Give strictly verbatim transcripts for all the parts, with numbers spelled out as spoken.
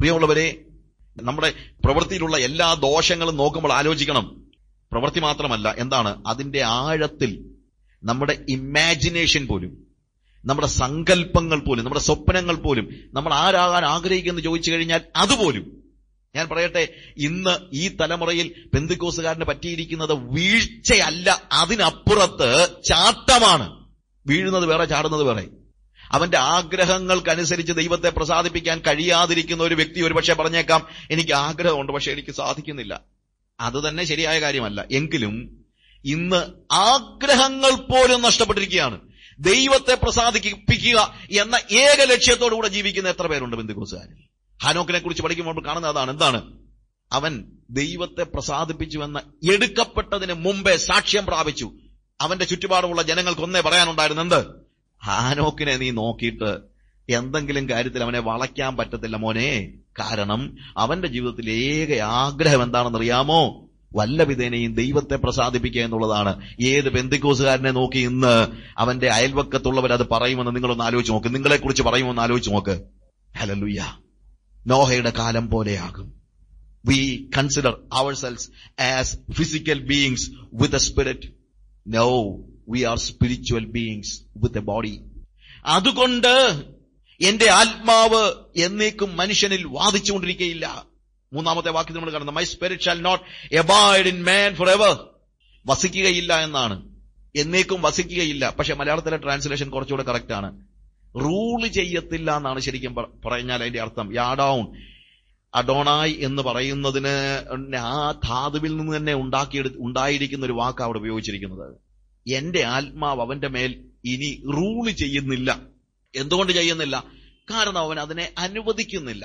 പ്രിയമുള്ളവരെ, നമ്മുടെ പ്രവൃത്തിയിലുള്ള എല്ലാ ദോഷങ്ങളും നോക്കുമ്പോൾ ആലോചിക്കണം. പ്രവൃത്തി മാത്രമല്ല, എന്താണ് അതിന്റെ ആഴത്തിൽ നമ്മുടെ ഇമാജിനേഷൻ പോലും, നമ്മുടെ സങ്കല്പങ്ങൾ പോലും, നമ്മുടെ സ്വപ്നങ്ങൾ പോലും, നമ്മൾ ആരാകാൻ ആഗ്രഹിക്കുന്നു ചോദിച്ചു കഴിഞ്ഞാൽ അതുപോലും. ഞാൻ പറയട്ടെ, ഇന്ന് ഈ തലമുറയിൽ പെന്തിക്കോസുകാരന് പറ്റിയിരിക്കുന്നത് വീഴ്ചയല്ല, അതിനപ്പുറത്ത് ചാട്ടമാണ്. വീഴുന്നത് വേറെ, ചാടുന്നത് വേറെ. അവന്റെ ആഗ്രഹങ്ങൾക്കനുസരിച്ച് ദൈവത്തെ പ്രസാദിപ്പിക്കാൻ കഴിയാതിരിക്കുന്ന ഒരു വ്യക്തി ഒരുപക്ഷെ പറഞ്ഞേക്കാം, എനിക്ക് ആഗ്രഹമുണ്ട് പക്ഷെ എനിക്ക് സാധിക്കുന്നില്ല. അത് തന്നെ ശരിയായ കാര്യമല്ല. എങ്കിലും ഇന്ന് ആഗ്രഹങ്ങൾ പോലും നഷ്ടപ്പെട്ടിരിക്കുകയാണ്. ദൈവത്തെ പ്രസാദിപ്പിക്കുക എന്ന ഏക ലക്ഷ്യത്തോടുകൂടെ ജീവിക്കുന്ന എത്ര പേരുണ്ട് പെന്തിക്കോസുകാരിൽ? ഹാനോക്കിനെ കുറിച്ച് പഠിക്കുമ്പോൾ കാണുന്ന അതാണ്. എന്താണ്? അവൻ ദൈവത്തെ പ്രസാദിപ്പിച്ചുവെന്ന് എടുക്കപ്പെട്ടതിന് മുമ്പേ സാക്ഷ്യം പ്രാപിച്ചു. അവന്റെ ചുറ്റുപാടുമുള്ള ജനങ്ങൾക്ക് ഒന്നേ പറയാനുണ്ടായിരുന്നു, എന്ത്? ഹാനോക്കിനെ നീ നോക്കിയിട്ട് എന്തെങ്കിലും കാര്യത്തിൽ അവനെ വളയ്ക്കാൻ പറ്റത്തില്ല മോനെ. കാരണം അവന്റെ ജീവിതത്തിൽ ഏക ആഗ്രഹം എന്താണെന്നറിയാമോ? വല്ല വിധേനയും ദൈവത്തെ പ്രസാദിപ്പിക്കുക എന്നുള്ളതാണ്. ഏത് പെന്തിക്കോസുകാരനെ നോക്കി ഇന്ന് അവന്റെ അയൽവക്കത്തുള്ളവർ അത് പറയുമെന്ന് നിങ്ങളൊന്ന് ആലോചിച്ച് നോക്ക്. നിങ്ങളെ കുറിച്ച് പറയുമെന്ന് ആലോചിച്ച് നോക്ക്. ഹല്ലേലൂയ. നോഹയുടെ കാലം പോലെയാകും. We consider ourselves as physical beings with a spirit. No, we are spiritual beings with a body. അതുകൊണ്ട് എന്റെ ആത്മാവ് എന്നേക്കും മനുഷ്യനിൽ വാദിച്ചുകൊണ്ടിരിക്കുകയില്ല. മൂന്നാമത്തെ വാക്യം നമ്മൾ കാണുന്നത്, my spirit shall not abide in man for ever. വസിക്കുകയില്ല എന്നാണ്, എന്നേക്കും വസിക്കുകയില്ല. പക്ഷെ മലയാളത്തിലെ ട്രാൻസ്ലേഷൻ കുറച്ചുകൂടെ കറക്റ്റ് ആണ്. റൂള് ചെയ്യത്തില്ല എന്നാണ് ശരിക്കും പറഞ്ഞാൽ അതിന്റെ അർത്ഥം. യാഡൌൺ, അഡോണായ് എന്ന് പറയുന്നതിന് ആ ധാതുവിൽ നിന്ന് തന്നെ ഉണ്ടാക്കിയെടു ഉണ്ടായിരിക്കുന്ന ഒരു വാക്ക് അവിടെ ഉപയോഗിച്ചിരിക്കുന്നത്. എന്റെ ആത്മാവ് അവന്റെ മേൽ ഇനി റൂള് ചെയ്യുന്നില്ല. എന്തുകൊണ്ട് ചെയ്യുന്നില്ല? കാരണം അവൻ അതിനെ അനുവദിക്കുന്നില്ല.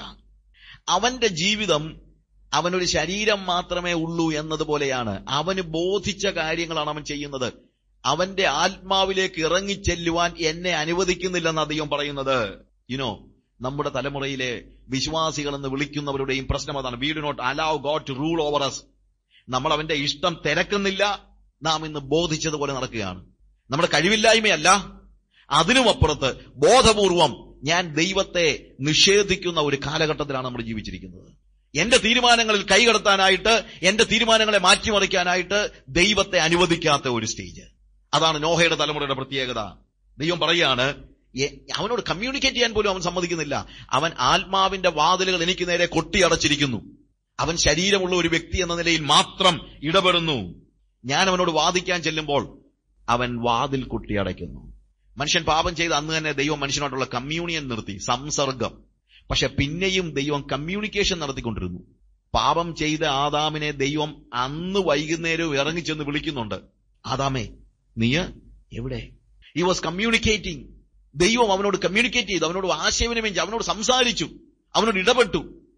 അവന്റെ ജീവിതം അവനൊരു ശരീരം മാത്രമേ ഉള്ളൂ എന്നതുപോലെയാണ്. അവന് ബോധിച്ച കാര്യങ്ങളാണ് അവൻ ചെയ്യുന്നത്. അവന്റെ ആത്മാവിലേക്ക് ഇറങ്ങിച്ചെല്ലുവാൻ എന്നെ അനുവദിക്കുന്നില്ലെന്ന് ദൈവം പറയുന്നത്. യുനോ, നമ്മുടെ തലമുറയിലെ വിശ്വാസികൾ എന്ന് വിളിക്കുന്നവരുടെയും പ്രശ്നം അതാണ്. We do not allow God to rule over us. നമ്മൾ അവന്റെ ഇഷ്ടം തിരക്കുന്നില്ല. നാം ഇന്ന് ബോധിച്ചതുപോലെ നടക്കുകയാണ്. നമ്മുടെ കഴിവില്ലായ്മയല്ല, അതിനുമപ്പുറത്ത് ബോധപൂർവം ഞാൻ ദൈവത്തെ നിഷേധിക്കുന്ന ഒരു കാലഘട്ടത്തിലാണ് നമ്മൾ ജീവിച്ചിരിക്കുന്നത്. എന്റെ തീരുമാനങ്ങളിൽ കൈകടത്താനായിട്ട്, എന്റെ തീരുമാനങ്ങളെ മാറ്റിമറിക്കാനായിട്ട് ദൈവത്തെ അനുവദിക്കാത്ത ഒരു സ്റ്റേജ്. അതാണ് നോഹയുടെ തലമുറയുടെ പ്രത്യേകത. ദൈവം പറയാണ്, അവനോട് കമ്മ്യൂണിക്കേറ്റ് ചെയ്യാൻ പോലും അവൻ സമ്മതിക്കുന്നില്ല. അവൻ ആത്മാവിന്റെ വാതിലുകൾ എനിക്ക് നേരെ കൊട്ടിയടച്ചിരിക്കുന്നു. അവൻ ശരീരമുള്ള ഒരു വ്യക്തി എന്ന നിലയിൽ മാത്രം ഇടപെടുന്നു. ഞാൻ അവനോട് വാദിക്കാൻ ചെല്ലുമ്പോൾ അവൻ വാതിൽ കൊട്ടിയടയ്ക്കുന്നു. മനുഷ്യൻ പാപം ചെയ്ത് അന്ന് തന്നെ ദൈവം മനുഷ്യനോടുള്ള കമ്മ്യൂണിയൻ നിർത്തി, സംസർഗം. പക്ഷെ പിന്നെയും ദൈവം കമ്മ്യൂണിക്കേഷൻ നടത്തിക്കൊണ്ടിരുന്നു. പാപം ചെയ്ത ആദാമിനെ ദൈവം അന്ന് വൈകുന്നേരവും ഇറങ്ങിച്ചെന്ന് വിളിക്കുന്നുണ്ട്, ആദാമേ നീ എവിടെ? He was communicating. ദൈവം അവനോട് കമ്മ്യൂണിക്കേറ്റ് ചെയ്തു, അവനോട് ആശയവിനിമയം ചെയ്തു, അവനോട് സംസാരിച്ചു, അവനോട് ഇടപെട്ടു.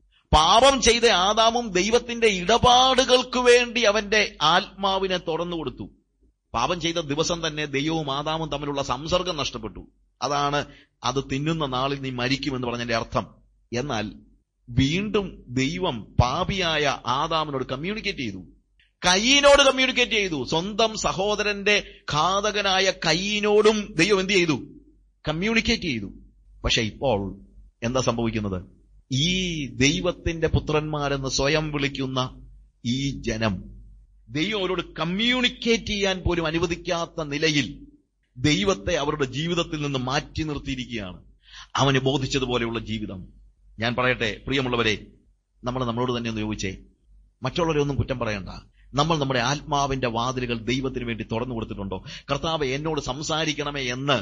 പാപം ചെയ്ത ആദാമും ദൈവത്തിന്റെ ഇടപാടുകൾക്ക് വേണ്ടി അവന്റെ ആത്മാവിനെ തുറന്നു കൊടുത്തു. പാപം ചെയ്ത ദിവസം തന്നെ ദൈവവും ആദാമും തമ്മിലുള്ള സംസർഗം നഷ്ടപ്പെട്ടു. അതാണ് അത് തിന്നുന്ന നാളിൽ നീ മരിക്കുമെന്ന് പറഞ്ഞതിന്റെ അർത്ഥം. എന്നാൽ വീണ്ടും ദൈവം പാപിയായ ആദാമിനോട് കമ്മ്യൂണിക്കേറ്റ് ചെയ്തു, കയീനോട് കമ്മ്യൂണിക്കേറ്റ് ചെയ്തു. സ്വന്തം സഹോദരന്റെ ഘാതകനായ കയീനോടും ദൈവം എന്ത് ചെയ്തു? കമ്മ്യൂണിക്കേറ്റ് ചെയ്തു. പക്ഷെ ഇപ്പോൾ എന്താ സംഭവിക്കുന്നത്? ഈ ദൈവത്തിന്റെ പുത്രന്മാരെന്ന് സ്വയം വിളിക്കുന്ന ഈ ജനം ദൈവം അവരോട് കമ്മ്യൂണിക്കേറ്റ് ചെയ്യാൻ പോലും അനുവദിക്കാത്ത നിലയിൽ ദൈവത്തെ അവരുടെ ജീവിതത്തിൽ നിന്ന് മാറ്റി നിർത്തിയിരിക്കുകയാണ്. അവന് ബോധിച്ചതുപോലെയുള്ള ജീവിതം. ഞാൻ പറയട്ടെ പ്രിയമുള്ളവരെ, നമ്മൾ നമ്മളോട് തന്നെ ഒന്ന് ചോദിച്ചേ, മറ്റുള്ളവരെ ഒന്നും കുറ്റം പറയണ്ട. നമ്മൾ നമ്മുടെ ആത്മാവിന്റെ വാതിലുകൾ ദൈവത്തിന് വേണ്ടി തുറന്നു കൊടുത്തിട്ടുണ്ടോ? കർത്താവേ എന്നോട് സംസാരിക്കണമേ എന്ന്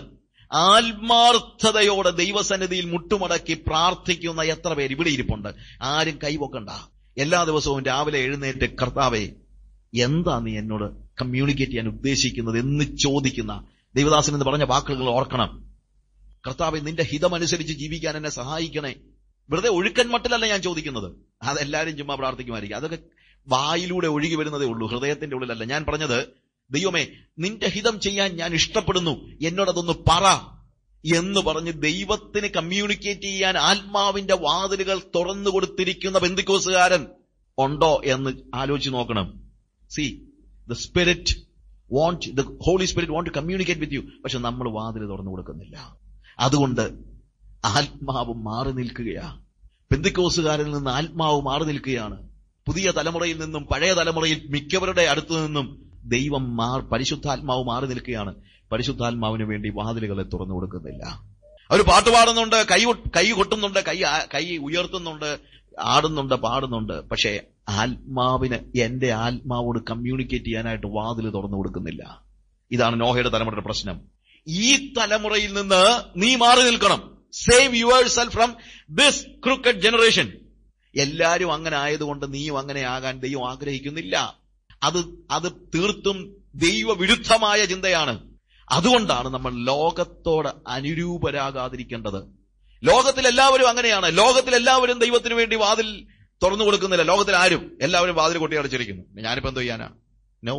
ആത്മാർത്ഥതയോടെ ദൈവസന്നിധിയിൽ മുട്ടുമടക്കി പ്രാർത്ഥിക്കുന്ന എത്ര പേര് ഇവിടെ ഇരിപ്പുണ്ട്? ആരും കൈവക്കണ്ട. എല്ലാ ദിവസവും രാവിലെ എഴുന്നേറ്റ് കർത്താവേ എന്താ നീ എന്നോട് കമ്മ്യൂണിക്കേറ്റ് ചെയ്യാൻ ഉദ്ദേശിക്കുന്നത് എന്ന് ചോദിക്കുന്ന ദൈവദാസൻ എന്ന് പറഞ്ഞ വാക്കുകൾ ഓർക്കണം. കർത്താവേ നിന്റെ ഹിതമനുസരിച്ച് ജീവിക്കാൻ എന്നെ സഹായിക്കണേ. വെറുതെ ഒഴുക്കൻ മട്ടിലല്ല ഞാൻ ചോദിക്കുന്നത്. അതെല്ലാരും ചുമ്മാ പ്രാർത്ഥിക്കുമായിരിക്കും. അതൊക്കെ വായിലൂടെ ഒഴുകി വരുന്നതേ ഉള്ളൂ, ഹൃദയത്തിന്റെ ഉള്ളിലല്ല. ഞാൻ പറഞ്ഞത്, ദൈവമേ നിന്റെ ഹിതം ചെയ്യാൻ ഞാൻ ഇഷ്ടപ്പെടുന്നു, എന്നോടതൊന്ന് പറ എന്ന് പറഞ്ഞ് ദൈവത്തിന് കമ്മ്യൂണിക്കേറ്റ് ചെയ്യാൻ ആത്മാവിന്റെ വാതിലുകൾ തുറന്നു കൊടുത്തിരിക്കുന്ന പെന്തിക്കോസുകാരൻ ഉണ്ടോ എന്ന് ആലോചിച്ച് നോക്കണം. See the spirit want the holy spirit want to communicate with you. പക്ഷെ നമ്മൾ വാതിൽ തുറന്നു കൊടുക്കുന്നില്ല. അതുകൊണ്ട് ആത്മാവ് മാറി നിൽക്കുകയാ. പെന്തിക്കോസുകാരിൽ നിന്ന് ആത്മാവ് മാറി നിൽക്കുകയാണ്. പുതിയ തലമുറയിൽ നിന്നും പഴയ തലമുറയിൽ മിക്കവരുടെ അടുത്തു നിന്നും ദൈവം മാർ പരിശുദ്ധാത്മാവ് മാറി നിൽക്കുകയാണ്. പരിശുദ്ധാത്മാവിന് വേണ്ടി വാതിലുകളെ തുറന്നു കൊടുക്കുന്നില്ല. അവർ പാട്ട് പാടുന്നുണ്ട്, കൈ കൈ കൊട്ടുന്നുണ്ട്, കൈ കൈ ഉയർത്തുന്നുണ്ട്, ആടുന്നുണ്ട്, പാടുന്നുണ്ട്. പക്ഷേ ആത്മാവിന്, എന്റെ ആത്മാവോട് കമ്മ്യൂണിക്കേറ്റ് ചെയ്യാനായിട്ട് വാതിൽ തുറന്നു കൊടുക്കുന്നില്ല. ഇതാണ് നോഹയുടെ തലമുറയുടെ പ്രശ്നം. ഈ തലമുറയിൽ നിന്ന് നീ മാറി നിൽക്കണം. Save yourself from this crooked generation. എല്ലാരും അങ്ങനെ ആയതുകൊണ്ട് നീയും അങ്ങനെ ആകാൻ ദൈവം ആഗ്രഹിക്കുന്നില്ല. അത് അത് തീർത്തും ദൈവവിരുദ്ധമായ ചിന്തയാണ്. അതുകൊണ്ടാണ് നമ്മൾ ലോകത്തോട് അനുരൂപരാകാതിരിക്കേണ്ടത്. ലോകത്തിൽ എല്ലാവരും അങ്ങനെയാണ്. ലോകത്തിൽ എല്ലാവരും ദൈവത്തിന് വേണ്ടി വാതിൽ തുറന്നു കൊടുക്കുന്നില്ല. ലോകത്തിൽ ആരും, എല്ലാവരും വാതിൽ കൊട്ടി അടച്ചിരിക്കുന്നു. ഞാനിപ്പോ എന്തോ ചെയ്യാനാ? No.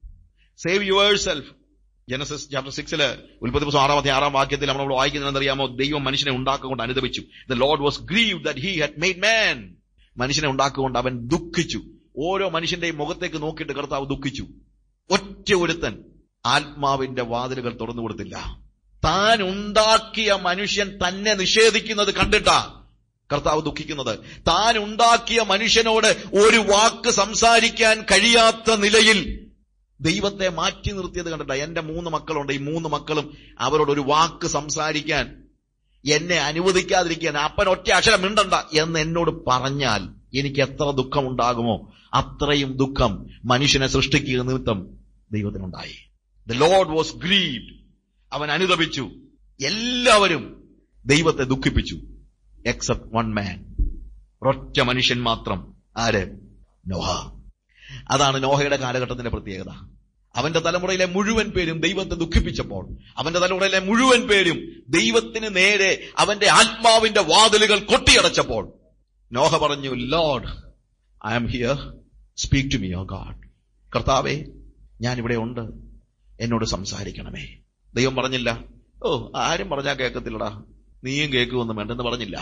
Save yourself. Genesis chapter സിക്സില് ഉൽപ്പത്തി പുസ്തകം ആറാമത്തെ ആറാം വാക്യത്തിൽ നമ്മൾ വായിക്കുന്നതെന്നറിയാമോ? ദൈവം മനുഷ്യനെ ഉണ്ടാക്കുകൊണ്ട് അനുദപിച്ചു. The Lord was grieved that he had made man. മനുഷ്യനെ ഉണ്ടാക്കുകൊണ്ട് അവൻ ദുഃഖിച്ചു. ഓരോ മനുഷ്യന്റെയും മുഖത്തേക്ക് നോക്കിയിട്ട് കർത്താവ് ദുഃഖിച്ചു. ഒറ്റ ഒരുത്തൻ ആത്മാവിന്റെ വാതിലുകൾ തുറന്നു കൊടുത്തില്ല. താൻ ഉണ്ടാക്കിയ മനുഷ്യൻ തന്നെ നിഷേധിക്കുന്നത് കണ്ടിട്ടാ കർത്താവ് ദുഃഖിക്കുന്നത്. താൻ ഉണ്ടാക്കിയ മനുഷ്യനോട് ഒരു വാക്ക് സംസാരിക്കാൻ കഴിയാത്ത നിലയിൽ ദൈവത്തെ മാറ്റി നിർത്തിയത് കണ്ടിട്ടാ. എന്റെ മൂന്ന് മക്കളുണ്ട്. ഈ മൂന്ന് മക്കളും അവരോട് ഒരു വാക്ക് സംസാരിക്കാൻ എന്നെ അനുവദിക്കാതിരിക്കാൻ, അപ്പൻ ഒറ്റ അക്ഷരം മിണ്ടണ്ട എന്ന് എന്നോട് പറഞ്ഞാൽ എനിക്ക് എത്ര ദുഃഖമുണ്ടാകുമോ അത്രയും ദുഃഖം മനുഷ്യനെ സൃഷ്ടിക്കുക നിമിത്തം ദൈവത്തിനുണ്ടായി. The Lord was grieved. അവൻ അനുതപിച്ചു. എല്ലാവരും ദൈവത്തെ ദുഃഖിപ്പിച്ചു. Except one man. ഒരൊറ്റ മനുഷ്യൻ മാത്രം. ആര്? നോഹ. അതാണ് നോഹയുടെ കാലഘട്ടത്തിന്റെ പ്രത്യേകത. അവന്റെ തലമുറയിലെ മുഴുവൻ പേരും ദൈവത്തെ ദുഃഖിപ്പിച്ചപ്പോൾ, അവന്റെ തലമുറയിലെ മുഴുവൻ പേരും ദൈവത്തിന് നേരെ അവന്റെ ആത്മാവിന്റെ വാതിലുകൾ കൊട്ടിയടച്ചപ്പോൾ നോഹ പറഞ്ഞു, Lord I am here, speak to me O God. കർത്താവേ, ഞാൻ ഇവിടെ ഉണ്ട്, എന്നോട് സംസാരിക്കണമേ. ദൈവം പറഞ്ഞില്ല, ഓ ആരും പറഞ്ഞാൽ കേൾക്കത്തില്ലടാ, നീയും കേൾക്കുമെന്നും വേണ്ടെന്ന് പറഞ്ഞില്ല.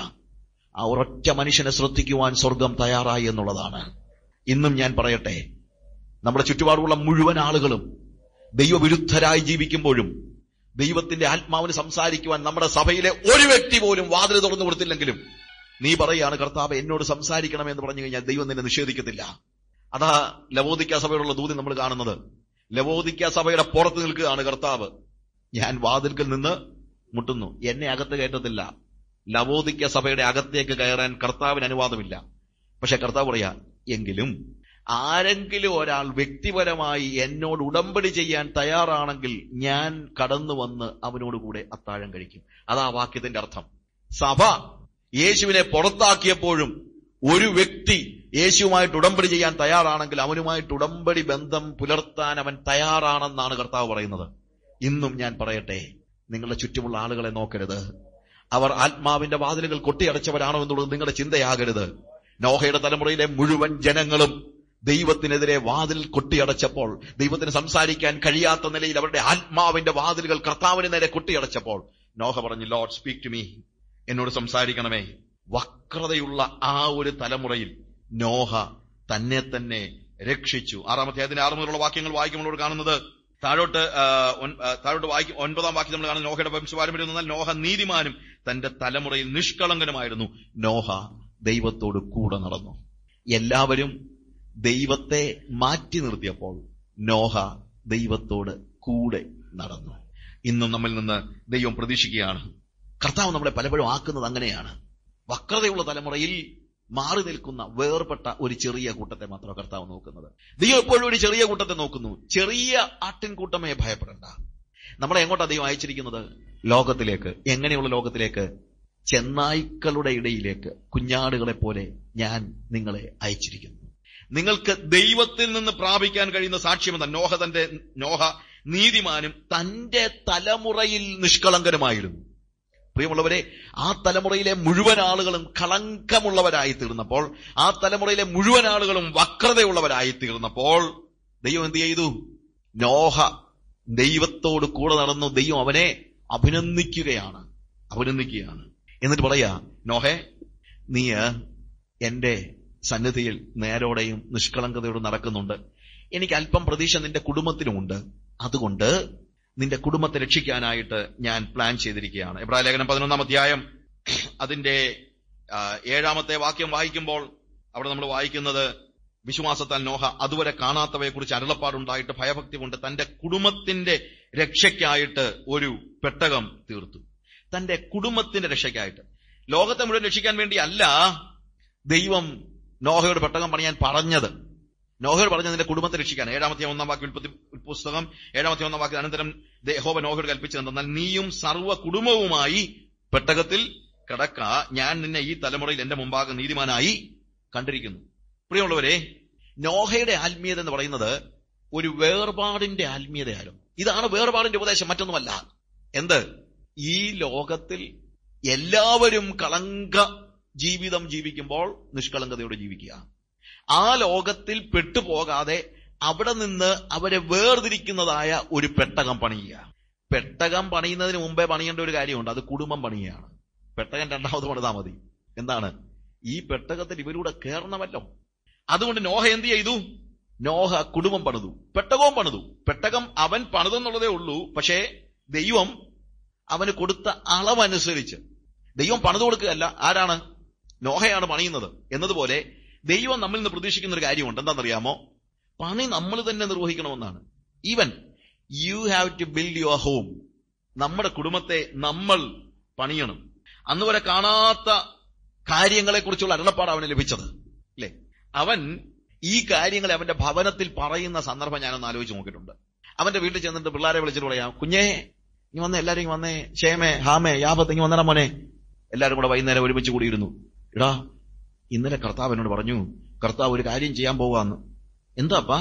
ആ ഒരൊറ്റ മനുഷ്യനെ ശ്രദ്ധിക്കുവാൻ സ്വർഗം തയ്യാറായി എന്നുള്ളതാണ്. ഇന്നും ഞാൻ പറയട്ടെ, നമ്മുടെ ചുറ്റുപാടുള്ള മുഴുവൻ ആളുകളും ദൈവവിരുദ്ധരായി ജീവിക്കുമ്പോഴും ദൈവത്തിന്റെ ആത്മാവിന് സംസാരിക്കുവാൻ നമ്മുടെ സഭയിലെ ഒരു വ്യക്തി പോലും വാതിൽ തുറന്നു കൊടുത്തില്ലെങ്കിലും നീ പറയാണ്, കർത്താവ് എന്നോട് സംസാരിക്കണമെന്ന് പറഞ്ഞു കഴിഞ്ഞാൽ ദൈവം നിന്നെ നിഷേധിക്കത്തില്ല. അതാ ലവോദിക്ക സഭയോടുള്ള ദൂതി നമ്മൾ കാണുന്നത്. ലവോദിക്ക സഭയുടെ പുറത്ത് നിൽക്കുകയാണ് കർത്താവ്. ഞാൻ വാതിൽക്കൽ നിന്ന് മുട്ടുന്നു, എന്നെ അകത്ത് കയറ്റത്തില്ല. ലവോദിക്ക സഭയുടെ അകത്തേക്ക് കയറാൻ കർത്താവിന് അനുവാദമില്ല. പക്ഷെ കർത്താവ് പറയാ, എങ്കിലും ആരെങ്കിലും ഒരാൾ വ്യക്തിപരമായി എന്നോട് ഉടമ്പടി ചെയ്യാൻ തയ്യാറാണെങ്കിൽ ഞാൻ കടന്നു വന്ന് അവനോട് കൂടെ അത്താഴം കഴിക്കും. അതാ വാക്യത്തിന്റെ അർത്ഥം. സഭ യേശുവിനെ പുറത്താക്കിയപ്പോഴും ഒരു വ്യക്തി യേശുവുമായിട്ട് ഉടമ്പടി ചെയ്യാൻ തയ്യാറാണെങ്കിൽ അവനുമായിട്ട് ഉടമ്പടി ബന്ധം പുലർത്താൻ അവൻ തയ്യാറാണെന്നാണ് കർത്താവ് പറയുന്നത്. ഇന്നും ഞാൻ പറയട്ടെ, നിങ്ങളുടെ ചുറ്റുമുള്ള ആളുകളെ നോക്കരുത്. അവർ ആത്മാവിന്റെ വാതിലുകൾ കൊട്ടിയടച്ചവരാണോ എന്നുള്ളത് നിങ്ങളുടെ ചിന്തയാകരുത്. നോഹയുടെ തലമുറയിലെ മുഴുവൻ ജനങ്ങളും ദൈവത്തിനെതിരെ വാതിൽ കൊട്ടിയടച്ചപ്പോൾ, ദൈവത്തിന് സംസാരിക്കാൻ കഴിയാത്ത നിലയിൽ അവരുടെ ആത്മാവിന്റെ വാതിലുകൾ കർത്താവിന് നേരെ കൊട്ടിയടച്ചപ്പോൾ നോഹ പറഞ്ഞു, ലോർഡ് സ്പീക്ക് ടു മീ, എന്നോട് സംസാരിക്കണമേ. വക്രതയുള്ള ആ ഒരു തലമുറയിൽ നോഹ തന്നെ തന്നെ രക്ഷിച്ചു. ആറാമത്തെ അതിന്റെ ആറ് മുതലുള്ള വാക്യങ്ങൾ വായിക്കുമ്പോൾ കാണുന്നത്, താഴോട്ട് താഴോട്ട് വായിക്കും ഒൻപതാം വാക്യം നമ്മൾ കാണുന്നത് നോഹയുടെ വംശപാരമ്പര്യം എന്നാൽ നോഹ നീതിമാനും തന്റെ തലമുറയിൽ നിഷ്കളങ്കനുമായിരുന്നു. നോഹ ദൈവത്തോട് കൂടെ നടന്നു. എല്ലാവരും ദൈവത്തെ മാറ്റി നിർത്തിയപ്പോൾ നോഹ ദൈവത്തോട് കൂടെ നടന്നു. ഇന്നും നമ്മിൽ നിന്ന് ദൈവം പ്രതീക്ഷിക്കുകയാണ്. കർത്താവ് നമ്മളെ പലപ്പോഴും ആക്കുന്നത് അങ്ങനെയാണ്. വക്രതയുള്ള തലമുറയിൽ മാറി നിൽക്കുന്ന വേർപെട്ട ഒരു ചെറിയ കൂട്ടത്തെ മാത്രം കർത്താവ് നോക്കുന്നത്. ദൈവം എപ്പോഴും ഒരു ചെറിയ കൂട്ടത്തെ നോക്കുന്നു. ചെറിയ ആട്ടിൻകൂട്ടമേ ഭയപ്പെടേണ്ട. നമ്മളെ എങ്ങോട്ടാ ദൈവം അയച്ചിരിക്കുന്നത്? ലോകത്തിലേക്ക്. എങ്ങനെയുള്ള ലോകത്തിലേക്ക്? ചെന്നായ്ക്കളുടെ ഇടയിലേക്ക്, കുഞ്ഞാടുകളെ പോലെ ഞാൻ നിങ്ങളെ അയച്ചിരിക്കുന്നു. നിങ്ങൾക്ക് ദൈവത്തിൽ നിന്ന് പ്രാപിക്കാൻ കഴിയുന്ന സാക്ഷ്യമെന്ന നോഹ തന്റെ നോഹ നീതിമാനും തന്റെ തലമുറയിൽ നിഷ്കളങ്കനുമായിരുന്നു. പ്രിയമുള്ളവരെ, ആ തലമുറയിലെ മുഴുവൻ ആളുകളും കളങ്കമുള്ളവരായി തീർന്നപ്പോൾ, ആ തലമുറയിലെ മുഴുവൻ ആളുകളും വക്രതയുള്ളവരായി തീർന്നപ്പോൾ ദൈവം എന്ത് ചെയ്തു? നോഹ ദൈവത്തോട് കൂടെ നടന്നു. ദൈവം അവനെ അഭിനന്ദിക്കുകയാണ് അഭിനന്ദിക്കുകയാണ് എന്നിട്ട് പറയാ, നോഹേ, നീ എന്റെ സന്നിധിയിൽ നേരോടെയും നിഷ്കളങ്കതയോടും നടക്കുന്നുണ്ട്. എനിക്ക് അല്പം പ്രതീക്ഷ നിന്റെ കുടുംബത്തിനുമുണ്ട്. അതുകൊണ്ട് നിന്റെ കുടുംബത്തെ രക്ഷിക്കാനായിട്ട് ഞാൻ പ്ലാൻ ചെയ്തിരിക്കുകയാണ്. എബ്രായ ലേഖനം പതിനൊന്നാം അധ്യായം അതിന്റെ ഏഴാമത്തെ വാക്യം വായിക്കുമ്പോൾ അവിടെ നമ്മൾ വായിക്കുന്നത്, വിശ്വാസത്താൽ നോഹ അതുവരെ കാണാത്തവയെ കുറിച്ച് അരുളപ്പാടുണ്ടായിട്ട് ഭയഭക്തി കൊണ്ട് തന്റെ കുടുംബത്തിന്റെ രക്ഷയ്ക്കായിട്ട് ഒരു പെട്ടകം തീർത്തു. തന്റെ കുടുംബത്തിന്റെ രക്ഷയ്ക്കായിട്ട്. ലോകത്തെ മുഴുവൻ രക്ഷിക്കാൻ വേണ്ടി അല്ല ദൈവം നോഹയോട് പെട്ടകം പണിയാൻ പറഞ്ഞത്. നോഹയോട് പറഞ്ഞത് നിന്റെ കുടുംബത്തെ രക്ഷിക്കാൻ. ഏഴാമത്തെ ഒന്നാം വാക്യം ഉൽപ്പത്തി പുസ്തകം ഏഴാമത്തെ ഒന്നാം വാക്യം അനന്തരം യഹോവ നോഹയോട് കൽപ്പിച്ചത് എന്നാൽ നീയും സർവ്വ കുടുംബവുമായി പെട്ടകത്തിൽ കിടക്ക, ഞാൻ നിന്നെ ഈ തലമുറയിൽ എന്റെ മുമ്പാകെ നീതിമാനായി കണ്ടിരിക്കുന്നു. പ്രിയമുള്ളവരെ, നോഹയുടെ ആത്മീയത എന്ന് പറയുന്നത് ഒരു വേർപാടിന്റെ ആത്മീയതയാലും. ഇതാണ് വേർപാടിന്റെ ഉപദേശം, മറ്റൊന്നുമല്ല. എന്ത്? ഈ ലോകത്തിൽ എല്ലാവരും കളങ്ക ജീവിതം ജീവിക്കുമ്പോൾ നിഷ്കളങ്കതയോടെ ജീവിക്കുക. ആ ലോകത്തിൽ പെട്ടുപോകാതെ അവിടെ നിന്ന് അവരെ വേർതിരിക്കുന്നതായ ഒരു പെട്ടകം പണിയുക. പെട്ടകം പണിയുന്നതിന് മുമ്പേ പണിയേണ്ട ഒരു കാര്യമുണ്ട്, അത് കുടുംബം പണിയുകയാണ്. പെട്ടകം രണ്ടാമത് പണിതാ മതി. എന്താണ്? ഈ പെട്ടകത്തിൽ ഇവരൂടെ കയറണമല്ലോ. അതുകൊണ്ട് നോഹ എന്ത് ചെയ്തു? നോഹ കുടുംബം പണിതു, പെട്ടകവും പണിതു. പെട്ടകം അവൻ പണിതെന്നുള്ളതേ ഉള്ളൂ. പക്ഷേ ദൈവം അവന് കൊടുത്ത അളവനുസരിച്ച് ദൈവം പണിതു കൊടുക്കുകയല്ല. ആരാണ്? നോഹയാണ് പണിയുന്നത്. എന്നതുപോലെ ദൈവം നമ്മിൽ നിന്ന് പ്രതീക്ഷിക്കുന്ന ഒരു കാര്യമുണ്ട്. എന്താണെന്നറിയാമോ? പണി നമ്മൾ തന്നെ നിർവഹിക്കണമെന്നാണ്. Even you have to build your home. നമ്മുടെ കുടുംബത്തെ നമ്മൾ പണിയണം. അന്ന് വരെ കാണാത്ത കാര്യങ്ങളെ കുറിച്ചുള്ള അരുളപ്പാട് അവന് ലഭിച്ചത് അല്ലേ? അവൻ ഈ കാര്യങ്ങളെ അവന്റെ ഭവനത്തിൽ പറയുന്ന സന്ദർഭം ഞാനൊന്ന് ആലോചിച്ച് നോക്കിയിട്ടുണ്ട്. അവന്റെ വീട്ടിൽ ചെന്നിട്ട് പിള്ളേരെ വിളിച്ചിട്ട് പറയാം, കുഞ്ഞേ ഇനി വന്നേ, എല്ലാരും ഇങ്ങ് വന്നേ, ക്ഷേമേ ഹാമേ യാപത്ത് ഇങ്ങ് വന്നേടാ മോനെ. എല്ലാരും കൂടെ വൈകുന്നേരം ഒരുമിച്ച് കൂടിയിരുന്നു. ഇടാ, ഇന്നലെ കർത്താവ് എന്നോട് പറഞ്ഞു, കർത്താവ് ഒരു കാര്യം ചെയ്യാൻ പോവാന്ന്. എന്താപ്പാ?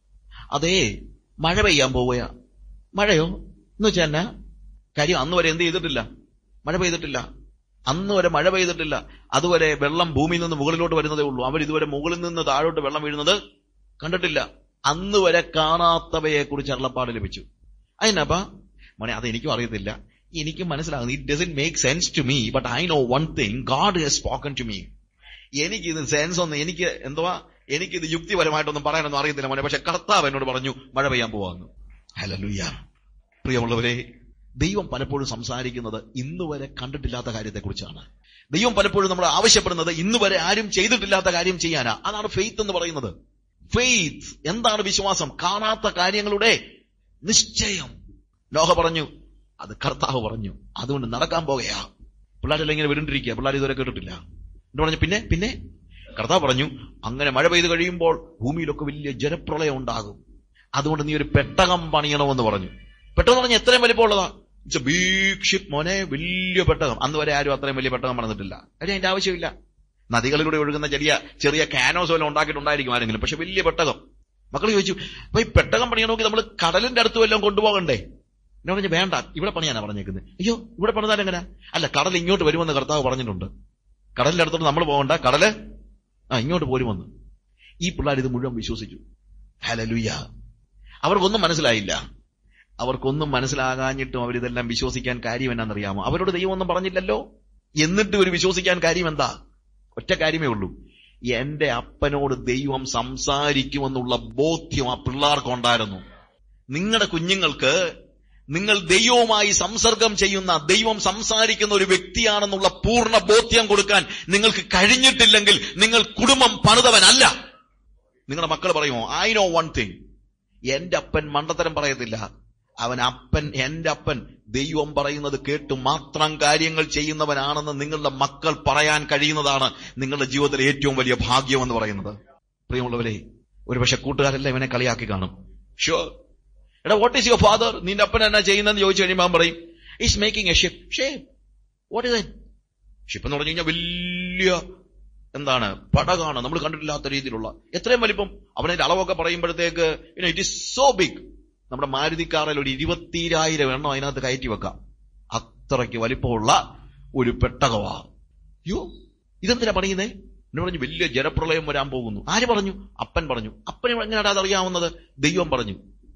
അതേ, മഴ പെയ്യാൻ പോവുകയാ. മഴയോ എന്ന് വെച്ചാൽ എന്നാ കാര്യം? അന്ന് വരെ എന്ത് ചെയ്തിട്ടില്ല? മഴ പെയ്തിട്ടില്ല. അന്ന് വരെ മഴ പെയ്തിട്ടില്ല. അതുവരെ വെള്ളം ഭൂമിയിൽ നിന്ന് മുകളിലോട്ട് വരുന്നതേ ഉള്ളൂ. അവർ ഇതുവരെ മുകളിൽ നിന്ന് താഴോട്ട് വെള്ളം വീഴുന്നത് കണ്ടിട്ടില്ല. അന്ന് വരെ കാണാത്തവയെ കുറിച്ച് അരുളപ്പാട് ലഭിച്ചു. അതിനപ്പാ മോനെ, അതെനിക്കും അറിയത്തില്ല, എനിക്കും മനസ്സിലാകുന്നു. It doesn't make sense to me, but I know one thing, God has spoken to me. എനിക്കിത് സെൻസ് ഒന്നും, എനിക്ക് എന്തുവാ, എനിക്കിത് യുക്തിപരമായിട്ടൊന്നും പറയാനൊന്നും അറിയത്തില്ല മോനെ, പക്ഷെ കർത്താവ് എന്നോട് പറഞ്ഞു മഴ പെയ്യാൻ പോവാന്ന്. ഹല്ലേലൂയ. പ്രിയമുള്ളവരെ, ദൈവം പലപ്പോഴും സംസാരിക്കുന്നത് ഇന്ന് വരെ കണ്ടിട്ടില്ലാത്ത കാര്യത്തെക്കുറിച്ചാണ്. ദൈവം പലപ്പോഴും നമ്മൾ ആവശ്യപ്പെടുന്നത് ഇന്ന് വരെ ആരും ചെയ്തിട്ടില്ലാത്ത കാര്യം ചെയ്യാനാ. അതാണ് ഫെയ്ത്ത് എന്ന് പറയുന്നത്. ഫെയ്ത്ത് എന്താണ്? വിശ്വാസം. കാണാത്ത കാര്യങ്ങളുടെ നിശ്ചയം. നോഹ പറഞ്ഞു, അത് കർത്താവ് പറഞ്ഞു, അതുകൊണ്ട് നടക്കാൻ പോകുകയാ. പിള്ളേരെല്ലാം ഇങ്ങനെ വിടണ്ടിരിക്കുക, പിള്ളേർ ഇതുവരെ കേട്ടിട്ടില്ല. എന്ന് പറഞ്ഞു പിന്നെ പിന്നെ കർത്താവ് പറഞ്ഞു, അങ്ങനെ മഴ പെയ്ത് കഴിയുമ്പോൾ ഭൂമിയിലൊക്കെ വലിയ ജലപ്രളയം ഉണ്ടാകും, അതുകൊണ്ട് നീ ഒരു പെട്ടകം പണിയണമെന്ന് പറഞ്ഞു. പെട്ടകം പറഞ്ഞ എത്രയും വലിപ്പമുള്ളതാ? ഇറ്റ്സ് എ ബിഗ് ഷിപ്പ് മോനെ, വലിയ പെട്ടകം. അന്ന് വരെ ആരും അത്രയും വലിയ പെട്ടകം പണിതിട്ടില്ല. കാര്യം അതിന്റെ ആവശ്യമില്ല. നദികളിലൂടെ ഒഴുകുന്ന ചെറിയ ചെറിയ കാനോസ് വല്ലതും ഉണ്ടാക്കിയിട്ടുണ്ടായിരിക്കും ആരെങ്കിലും, പക്ഷെ വലിയ പെട്ടകം. മക്കൾ ചോദിച്ചു, അപ്പൊ ഈ പെട്ടകം പണിയണമെങ്കിൽ നമ്മൾ കടലിന്റെ അടുത്ത് വല്ലതും കൊണ്ടുപോകണ്ടേ? എന്നെ പറഞ്ഞു, വേണ്ട, ഇവിടെ പണിയാനാ പറഞ്ഞേക്കുന്നത്. അയ്യോ, ഇവിടെ പണിതാൽ എങ്ങനെ? അല്ല, കടൽ ഇങ്ങോട്ട് വരുമെന്ന് കർത്താവ് പറഞ്ഞിട്ടുണ്ട്. കടലിന്റെ അടുത്തോട്ട് നമ്മൾ പോകണ്ട, കടല് ആ ഇങ്ങോട്ട് പോരുമെന്ന്. ഈ പിള്ളേർ ഇത് മുഴുവൻ വിശ്വസിച്ചു. ഹല്ലേലൂയ. അവർക്കൊന്നും മനസ്സിലായില്ല. അവർക്കൊന്നും മനസ്സിലാകാഞ്ഞിട്ടും അവരിതെല്ലാം വിശ്വസിക്കാൻ കാര്യം എന്നാണെന്നറിയാമോ? അവരോട് ദൈവം ഒന്നും പറഞ്ഞില്ലല്ലോ. എന്നിട്ട് ഒരു വിശ്വസിക്കാൻ കാര്യം എന്താ? ഒറ്റ കാര്യമേ ഉള്ളൂ, എന്റെ അപ്പനോട് ദൈവം സംസാരിക്കുമെന്നുള്ള ബോധ്യം ആ പിള്ളേർക്കുണ്ടായിരുന്നു. നിങ്ങളുടെ കുഞ്ഞുങ്ങൾക്ക് നിങ്ങൾ ദൈവവുമായി സംസർഗം ചെയ്യുന്ന, ദൈവം സംസാരിക്കുന്ന ഒരു വ്യക്തിയാണെന്നുള്ള പൂർണ്ണ ബോധ്യം കൊടുക്കാൻ നിങ്ങൾക്ക് കഴിഞ്ഞിട്ടില്ലെങ്കിൽ നിങ്ങൾ കുടുംബം പണിതവനല്ല. നിങ്ങളുടെ മക്കൾ പറയുമോ, ഐ നോ വൺ തിങ്, എന്റെ അപ്പൻ മണ്ടത്തരം പറയത്തില്ല, അവൻ അപ്പൻ, എന്റെ അപ്പൻ ദൈവം പറയുന്നത് കേട്ട് മാത്രം കാര്യങ്ങൾ ചെയ്യുന്നവനാണെന്ന് നിങ്ങളുടെ മക്കൾ പറയാൻ കഴിയുന്നതാണ് നിങ്ങളുടെ ജീവിതത്തിലെ ഏറ്റവും വലിയ ഭാഗ്യം എന്ന് പറയുന്നത്. പ്രിയമുള്ളവരെ, ഒരുപക്ഷെ കൂട്ടുകാരെല്ലാം ഇവനെ കളിയാക്കി കാണും. ഷുവർ, എടാ വാട്ട് ഈസ് യുവർ ഫാദർ, നിന്റെ അപ്പൻ എന്നാ ചെയ്യുന്നതെന്ന് ചോദിച്ചു കഴിയുമ്പോൾ അവൻ പറയും, is making a ship. Ship, what is that? Ship എന്ന് പറഞ്ഞു കഴിഞ്ഞാൽ വലിയ എന്താണ്, പടകാണ്, നമ്മൾ കണ്ടിട്ടില്ലാത്ത രീതിയിലുള്ള, എത്രയും വലിപ്പം. അവനതിന്റെ അളവൊക്കെ പറയുമ്പോഴത്തേക്ക് ഇറ്റ് ഈസ് സോ ബിഗ്. നമ്മുടെ മാരുതിക്കാറിൽ ഒരു ഇരുപത്തിരായിരം എണ്ണം അതിനകത്ത് കയറ്റി വെക്കാം. അത്രയ്ക്ക് വലിപ്പമുള്ള ഒരു പെട്ടകവാ. യോ, ഇതെന്തിനാ പണിയുന്നേ? എന്നെ പറഞ്ഞു, വലിയ ജലപ്രളയം വരാൻ പോകുന്നു. ആര് പറഞ്ഞു? അപ്പൻ പറഞ്ഞു. അപ്പന് എങ്ങനെയാണ് അതറിയാവുന്നത്? ദൈവം പറഞ്ഞു.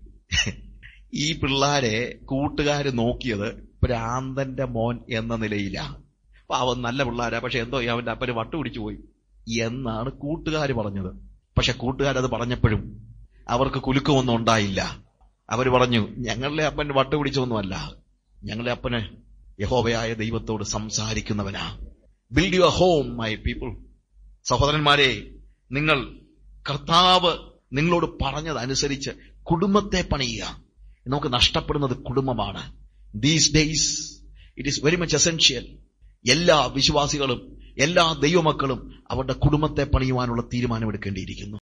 ഈ പിള്ളാരെ കൂട്ടുകാര് നോക്കിയത് ഭ്രാന്തന്റെ മോൻ എന്ന നിലയിലാണ്. പാവം നല്ല പിള്ളാരാ, പക്ഷെ എന്തോ അവന്റെ അപ്പന് വട്ടു പിടിച്ചു പോയി എന്നാണ് കൂട്ടുകാര് പറഞ്ഞത്. പക്ഷെ കൂട്ടുകാരത് പറഞ്ഞപ്പോഴും അവർക്ക് കുലുക്കമൊന്നും ഉണ്ടായില്ല. അവർ പറഞ്ഞു, ഞങ്ങളുടെ അപ്പൻ വട്ടു പിടിച്ചൊന്നുമല്ല, ഞങ്ങളുടെ അപ്പന് യഹോവയായ ദൈവത്തോട് സംസാരിക്കുന്നവനാ. Build your home my people. സഹോദരന്മാരെ, നിങ്ങൾ കർത്താവ് നിങ്ങളോട് പറഞ്ഞതനുസരിച്ച് കുടുംബത്തെ പണിയുക. നമുക്ക് നഷ്ടപ്പെടുന്നത് കുടുംബമാണ്. These days it is very much essential. എല്ലാ വിശ്വാസികളും എല്ലാ ദൈവമക്കളും അവരുടെ കുടുംബത്തെ പണിയുവാനുള്ള തീരുമാനമെടുക്കേണ്ടിയിരിക്കുന്നു.